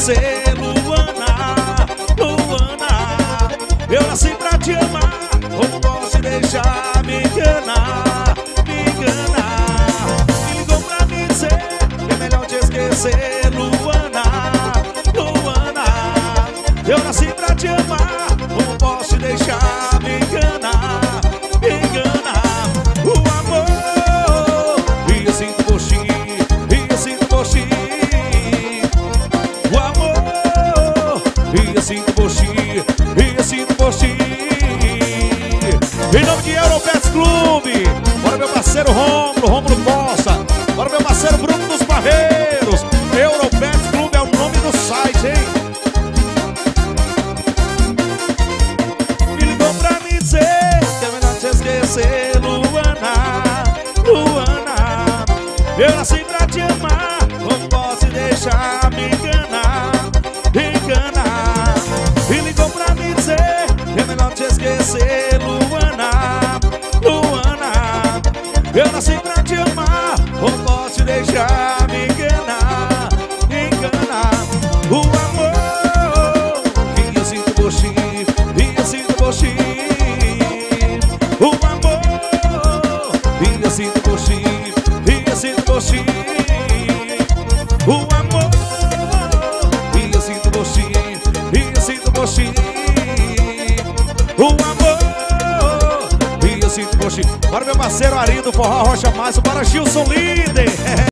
esquecer, Luana, Luana. Eu nasci pra te amar, como posso deixar me enganar, me enganar. Me ligou pra me dizer que é melhor te esquecer, Luana, Luana. Eu nasci pra te amar, como posso deixar me enganar, me enganar. O amor, e eu sinto por ti, e eu sinto por ti. O amor, e eu sinto por ti, e eu sinto por ti. Em nome de Europets Clube, bora meu parceiro Rômulo Costa, bora meu parceiro Bruno dos Barreiros. Europets Clube é o nome do site, hein? Me ligou pra me dizer que é melhor te esquecer, Luana, Luana. Eu nasci pra te amar, não posso deixar me enganar, enganar. Me ligou pra me dizer que é melhor te esquecer, Luana, Luana. Eu nasci pra te amar, não posso deixar me enganar, enganar. O amor que eu sinto por ti, e eu sinto por ti. O amor que eu sinto por ti, e eu sinto por ti. O amor que eu sinto por ti, e eu sinto por ti. O amor que eu sinto por ti. Bora meu parceiro Ari do Forró Rocha Massa, para Gilson Líder.